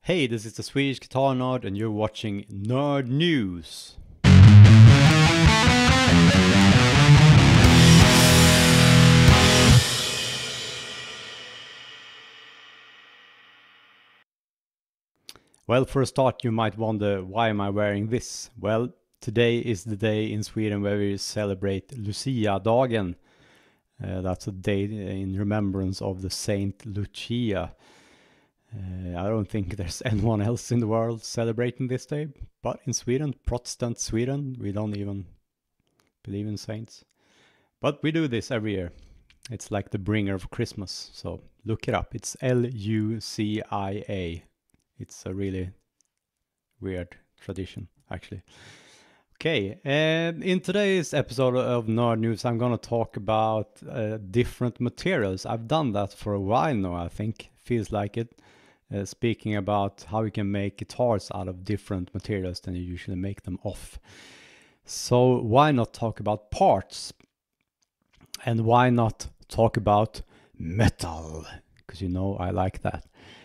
Hey, this is the Swedish Guitar Nerd and you're watching Nerd News. Well, for a start, you might wonder, why am I wearing this? Well, today is the day in Sweden where we celebrate Lucia-dagen. That's a day in remembrance of the Saint Lucia. I don't think there's anyone else in the world celebrating this day, but in Sweden, Protestant Sweden, we don't even believe in saints. But we do this every year. It's like the bringer of Christmas, so look it up. It's Lucia. It's a really weird tradition, actually. Okay, in today's episode of Nerd News, I'm going to talk about different materials. I've done that for a while now, I think. Feels like it. Speaking about how you can make guitars out of different materials than you usually make them of. So why not talk about parts? And why not talk about metal? Because you know I like that.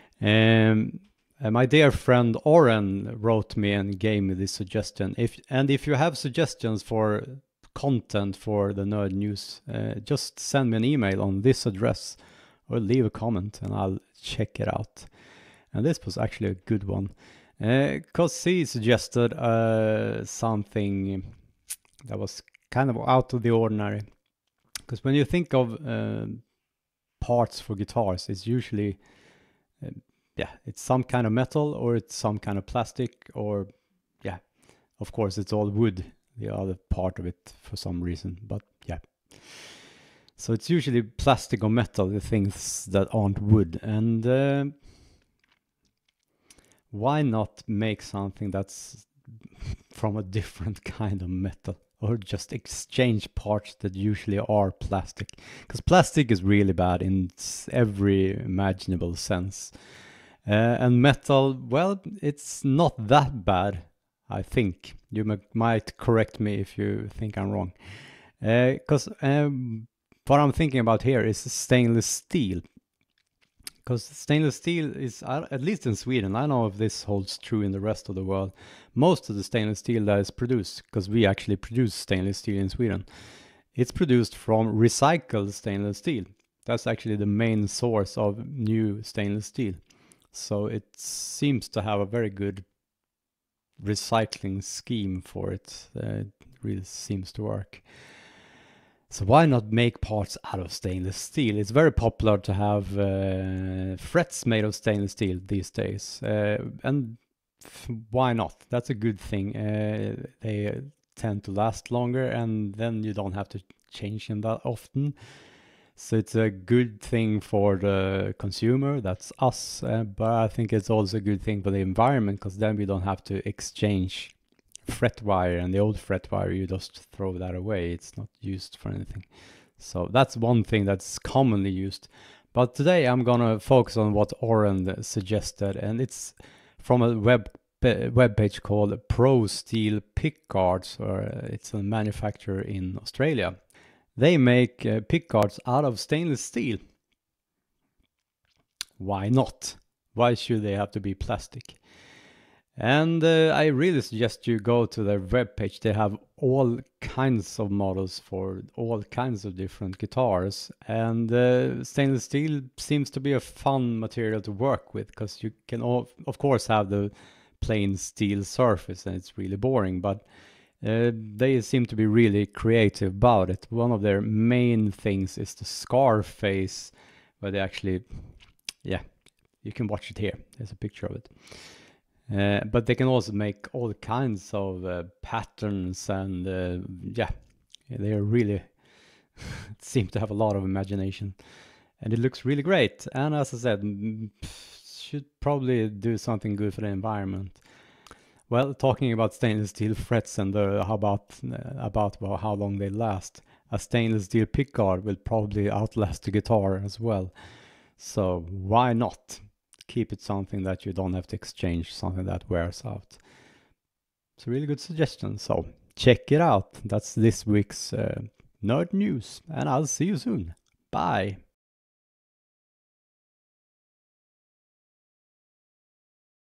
My dear friend Oren wrote me and gave me this suggestion. If you have suggestions for content for the Nerd News, just send me an email on this address or leave a comment and I'll check it out. And this was actually a good one, because he suggested something that was kind of out of the ordinary. Because when you think of parts for guitars, it's usually, it's some kind of metal or it's some kind of plastic, or, of course, it's all wood, the other part of it for some reason, but yeah. So it's usually plastic or metal, the things that aren't wood. And why not make something that's from a different kind of metal? Or just exchange parts that usually are plastic. Because plastic is really bad in every imaginable sense. And metal, well, it's not that bad, I think. You might correct me if you think I'm wrong. Because what I'm thinking about here is stainless steel. Because stainless steel is, at least in Sweden, I don't know if this holds true in the rest of the world, most of the stainless steel that is produced, because we actually produce stainless steel in Sweden, it's produced from recycled stainless steel. That's actually the main source of new stainless steel. So it seems to have a very good recycling scheme for it. It really seems to work. So why not make parts out of stainless steel? It's very popular to have frets made of stainless steel these days. And why not? That's a good thing. They tend to last longer and then you don't have to change them that often. So it's a good thing for the consumer, that's us. But I think it's also a good thing for the environment, because then we don't have to exchange fret wire, and the old fret wire, you just throw that away. It's not used for anything. So that's one thing that's commonly used. But today I'm gonna focus on what Oren suggested, and it's from a web page called Pro Steel Pickguards, or it's a manufacturer in Australia. They make pickguards out of stainless steel. Why not? Why should they have to be plastic? And I really suggest you go to their webpage. They have all kinds of models for all kinds of different guitars. And stainless steel seems to be a fun material to work with, because you can, of course, have the plain steel surface and it's really boring. But they seem to be really creative about it. One of their main things is the scar face, where they actually, you can watch it here. There's a picture of it. But they can also make all kinds of patterns, and they are really seem to have a lot of imagination, and it looks really great. And as I said, should probably do something good for the environment. Well, talking about stainless steel frets and about how long they last, a stainless steel pickguard will probably outlast the guitar as well. So why not? Keep it something that you don't have to exchange, something that wears out. It's a really good suggestion, so check it out. That's this week's Nerd News, and I'll see you soon. Bye!